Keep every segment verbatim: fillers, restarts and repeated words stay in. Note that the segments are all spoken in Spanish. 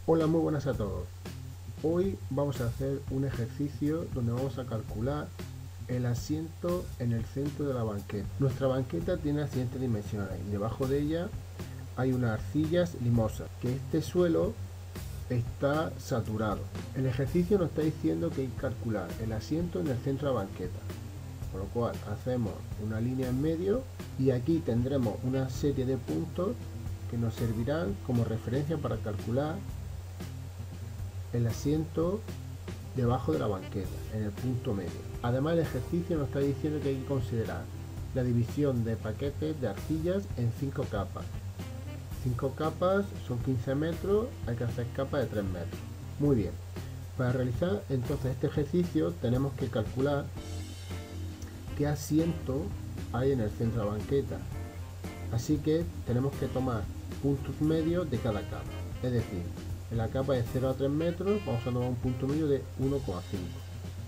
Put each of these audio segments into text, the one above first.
Hola, muy buenas a todos. Hoy vamos a hacer un ejercicio donde vamos a calcular el asiento en el centro de la banqueta. Nuestra banqueta tiene las siguientes dimensiones y debajo de ella hay unas arcillas limosas, que este suelo está saturado. El ejercicio nos está diciendo que hay que calcular el asiento en el centro de la banqueta, por lo cual hacemos una línea en medio y aquí tendremos una serie de puntos que nos servirán como referencia para calcular el asiento debajo de la banqueta, en el punto medio. Además, el ejercicio nos está diciendo que hay que considerar la división de paquetes de arcillas en cinco capas. cinco capas son quince metros, hay que hacer capas de tres metros. Muy bien. Para realizar entonces este ejercicio tenemos que calcular qué asiento hay en el centro de la banqueta. Así que tenemos que tomar puntos medios de cada capa. Es decir, en la capa de cero a tres metros vamos a tomar un punto medio de uno coma cinco.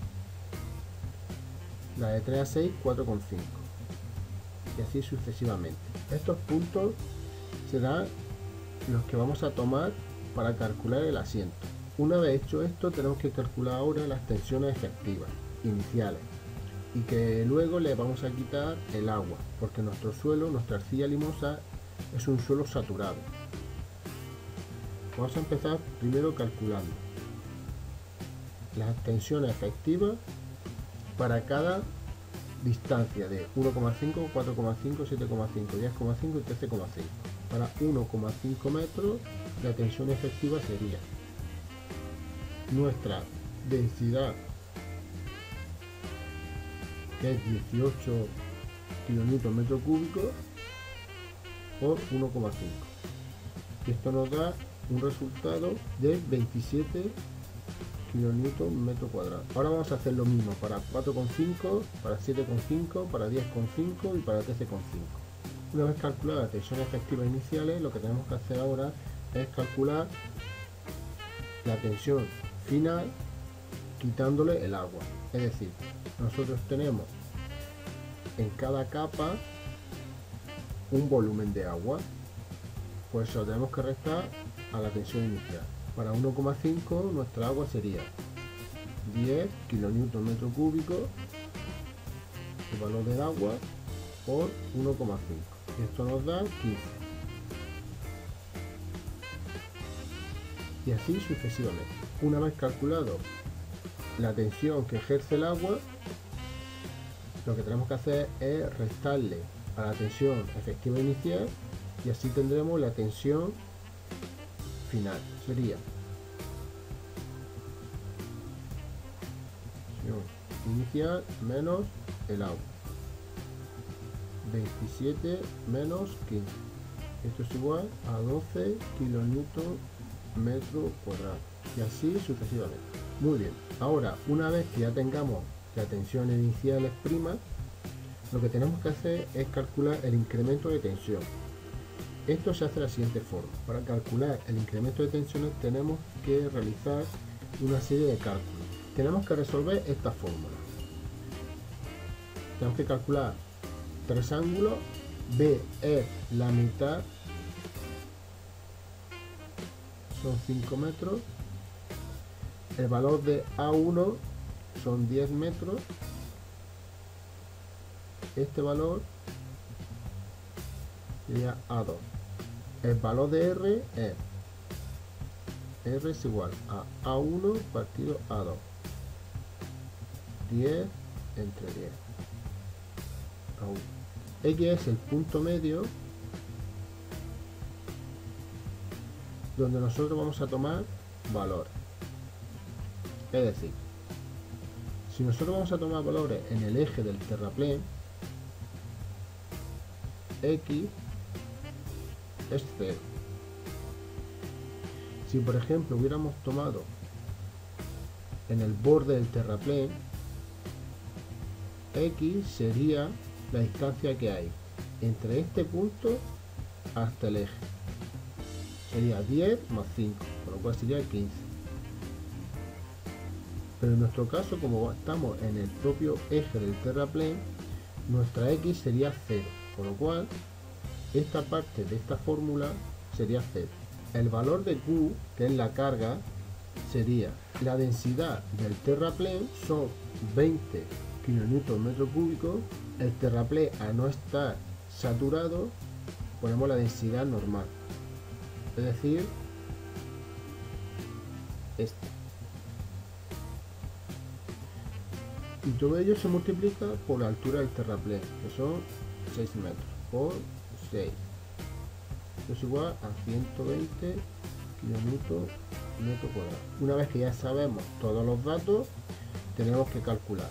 La de tres a seis, cuatro coma cinco. Y así sucesivamente. Estos puntos serán los que vamos a tomar para calcular el asiento. Una vez hecho esto, tenemos que calcular ahora las tensiones efectivas iniciales y que luego le vamos a quitar el agua, porque nuestro suelo, nuestra arcilla limosa, es un suelo saturado. Vamos a empezar primero calculando las tensiones efectivas para cada distancia de uno coma cinco, cuatro coma cinco, siete coma cinco, diez coma cinco y trece coma cinco. Para uno coma cinco metros la tensión efectiva sería nuestra densidad, que es dieciocho kilonewton metro cúbico, por uno coma cinco. Esto nos da un resultado de veintisiete kilonewton metro cuadrado. Ahora vamos a hacer lo mismo para cuatro coma cinco, para siete coma cinco, para diez coma cinco y para trece coma cinco. Una vez calculadas las tensiones efectivas iniciales, lo que tenemos que hacer ahora es calcular la tensión final quitándole el agua. Es decir, nosotros tenemos en cada capa un volumen de agua, pues eso lo tenemos que restar a la tensión inicial. Para uno coma cinco nuestra agua sería diez kilonewton metro cúbico, el valor del agua, por uno coma cinco. Esto nos da quince. Y así sucesivamente. Una vez calculado la tensión que ejerce el agua, lo que tenemos que hacer es restarle a la tensión efectiva inicial y así tendremos la tensión final. Sería inicial menos el agua, veintisiete menos quince. Esto es igual a doce kilonewton metro cuadrado y así sucesivamente. Muy bien, ahora una vez que ya tengamos la tensión inicial es prima, lo que tenemos que hacer es calcular el incremento de tensión. Esto se hace de la siguiente forma. Para calcular el incremento de tensiones tenemos que realizar una serie de cálculos. Tenemos que resolver esta fórmula. Tenemos que calcular tres ángulos. B es la mitad, son cinco metros. El valor de A uno son diez metros. Este valor sería A dos. El valor de R es R es igual a A uno partido A dos. diez entre diez. A uno. X es el punto medio donde nosotros vamos a tomar valores. Es decir, si nosotros vamos a tomar valores en el eje del terraplén, X es cero. Si por ejemplo hubiéramos tomado en el borde del terraplén, X sería la distancia que hay entre este punto hasta el eje. Sería diez más cinco, por lo cual sería quince. Pero en nuestro caso, como estamos en el propio eje del terraplén, nuestra X sería cero, por lo cual esta parte de esta fórmula sería cero. El valor de Q, que es la carga, sería la densidad del terraplén, son veinte kilonewton metro cúbico. El terraplén, al no estar saturado, ponemos la densidad normal, es decir, este. Y todo ello se multiplica por la altura del terraplén, que son seis metros por seis. Esto es igual a ciento veinte kilonewton metro cuadrado. Una vez que ya sabemos todos los datos, tenemos que calcular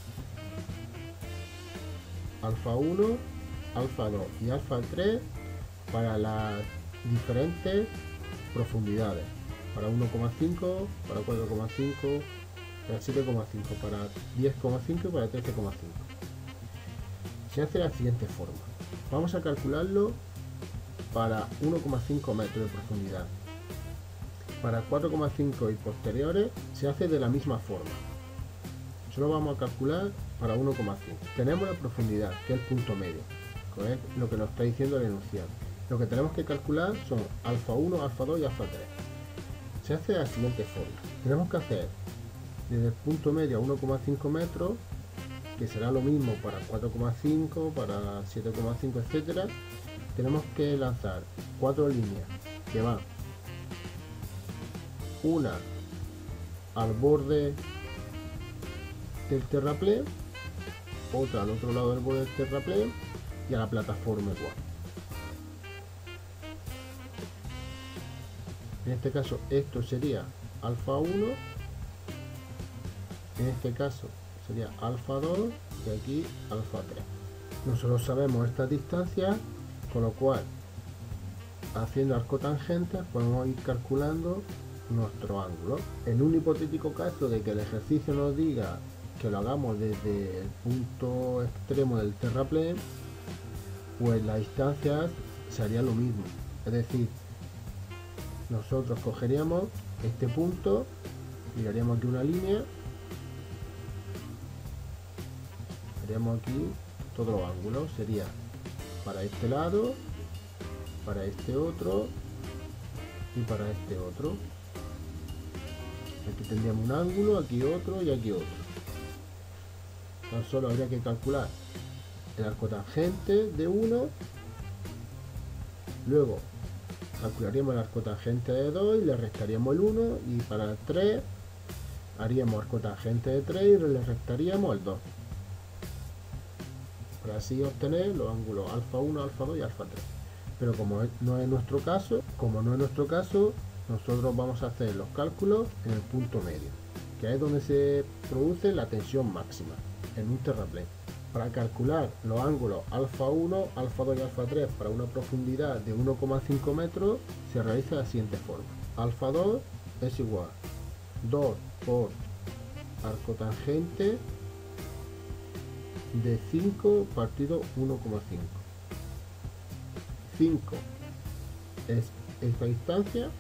alfa uno, alfa dos y alfa tres para las diferentes profundidades, para uno coma cinco, para cuatro coma cinco, para siete coma cinco, para diez coma cinco y para trece coma cinco. Se hace de la siguiente forma. Vamos a calcularlo para uno coma cinco metros de profundidad. Para cuatro coma cinco y posteriores se hace de la misma forma. Solo vamos a calcular para uno coma cinco. Tenemos la profundidad, que es el punto medio, que es lo que nos está diciendo el enunciado. Lo que tenemos que calcular son alfa uno, alfa dos y alfa tres. Se hace de la siguiente forma. Tenemos que hacer desde el punto medio a uno coma cinco metros, que será lo mismo para cuatro coma cinco, para siete coma cinco, etcétera. Tenemos que lanzar cuatro líneas que van una al borde del terraplén, otra al otro lado del borde del terraplén y a la plataforma igual. En este caso esto sería alfa uno, en este caso sería alfa dos y aquí alfa tres. Nosotros sabemos estas distancias, con lo cual haciendo arcotangentes podemos ir calculando nuestro ángulo. En un hipotético caso de que el ejercicio nos diga que lo hagamos desde el punto extremo del terraplén, pues las distancias sería lo mismo, es decir, nosotros cogeríamos este punto, miraríamos aquí una línea, haríamos aquí todos los ángulos, sería para este lado, para este otro y para este otro. Aquí tendríamos un ángulo, aquí otro y aquí otro. Tan solo habría que calcular el arcotangente de uno, luego calcularíamos el arcotangente de dos y le restaríamos el uno, y para el tres haríamos arcotangente de tres y le restaríamos el dos, para así obtener los ángulos alfa uno, alfa dos y alfa tres. Pero como no es nuestro caso, como no es nuestro caso, nosotros vamos a hacer los cálculos en el punto medio, que es donde se produce la tensión máxima en un terraplén. Para calcular los ángulos alfa uno, alfa dos y alfa tres para una profundidad de uno coma cinco metros, se realiza de la siguiente forma. Alfa dos es igual a dos por arcotangente de cinco partido uno coma cinco. cinco es esta distancia,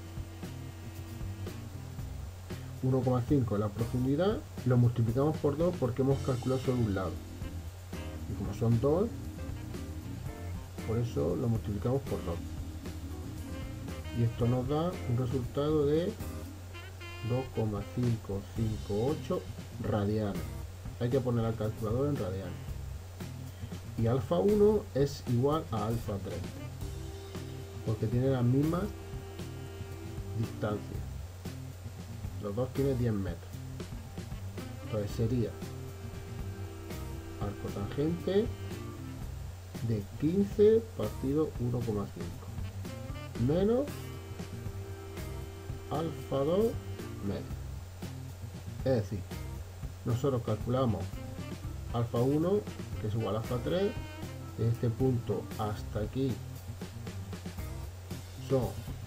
uno coma cinco es la profundidad, lo multiplicamos por dos porque hemos calculado solo un lado. Y como son dos, por eso lo multiplicamos por dos. Y esto nos da un resultado de dos coma cinco cinco ocho radianes. Hay que poner al calculador en radianes. Y alfa uno es igual a alfa tres, porque tiene las mismas distancias. Los dos tienen diez metros. Entonces sería arcotangente de quince partido uno coma cinco menos alfa dos medio. Es decir, nosotros calculamos alfa uno, que es igual a alfa tres, de este punto hasta aquí son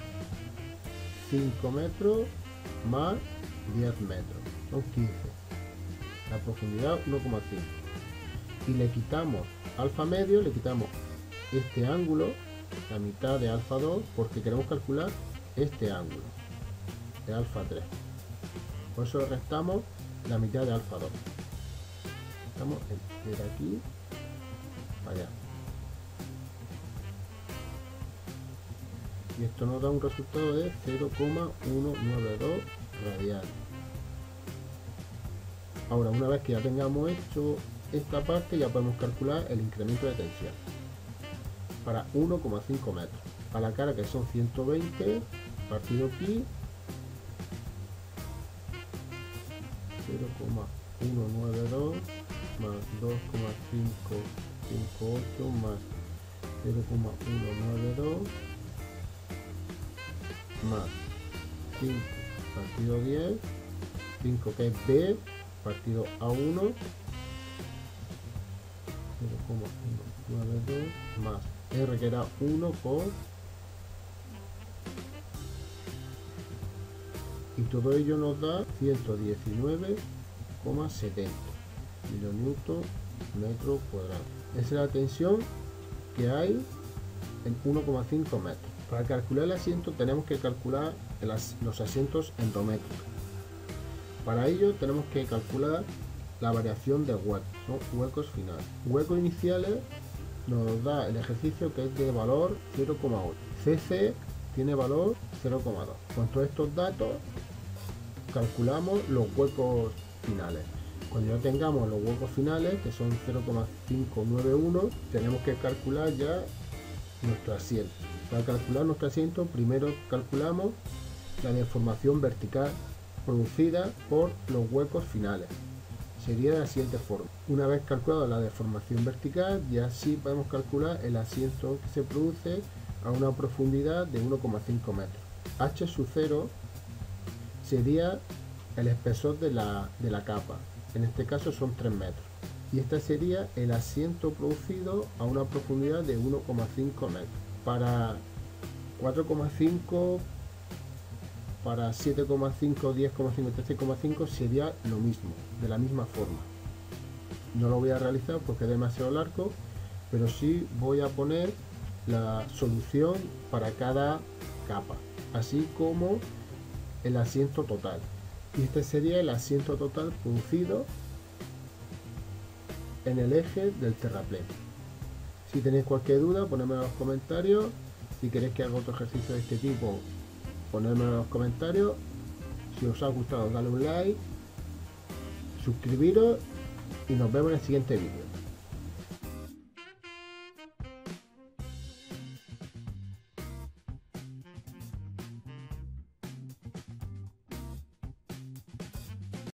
cinco metros más diez metros, son quince. La profundidad uno coma cinco. Y le quitamos alfa medio, le quitamos este ángulo, la mitad de alfa dos, porque queremos calcular este ángulo, de alfa tres. Por eso le restamos la mitad de alfa dos. Estamos desde aquí para allá. y esto nos da un resultado de cero coma ciento noventa y dos radianes. Ahora, una vez que ya tengamos hecho esta parte, ya podemos calcular el incremento de tensión para uno coma cinco metros. A la cara, que son ciento veinte partido pi, cero coma ciento noventa y dos más dos coma quinientos cincuenta y ocho más cero coma ciento noventa y dos más cinco partido diez, cinco que es B partido a uno, cero coma ciento noventa y dos más R, que era uno por, y todo ello nos da ciento diecinueve coma setenta kilonewton metro cuadrado. Esa es la tensión que hay en uno coma cinco metros. Para calcular el asiento tenemos que calcular las, los asientos endométricos. Para ello tenemos que calcular la variación de huecos, son huecos finales. Huecos iniciales nos da el ejercicio, que es de valor cero coma ocho. C C tiene valor cero coma dos. Con todos estos datos calculamos los huecos finales. Cuando ya tengamos los huecos finales, que son cero coma quinientos noventa y uno, tenemos que calcular ya nuestro asiento. Para calcular nuestro asiento, primero calculamos la deformación vertical producida por los huecos finales. Sería de la siguiente forma: una vez calculada la deformación vertical, ya sí podemos calcular el asiento que se produce a una profundidad de uno coma cinco metros. H sub cero sería el espesor de la, de la capa, en este caso son tres metros, y este sería el asiento producido a una profundidad de uno coma cinco metros. Para cuatro coma cinco, para siete coma cinco, diez coma cinco, trece coma cinco sería lo mismo, de la misma forma. No lo voy a realizar porque es demasiado largo, pero sí voy a poner la solución para cada capa, así como el asiento total. Y este sería el asiento total producido en el eje del terraplén. Si tenéis cualquier duda, ponedme en los comentarios. Si queréis que haga otro ejercicio de este tipo, ponedme en los comentarios. Si os ha gustado, dale un like, suscribiros y nos vemos en el siguiente vídeo.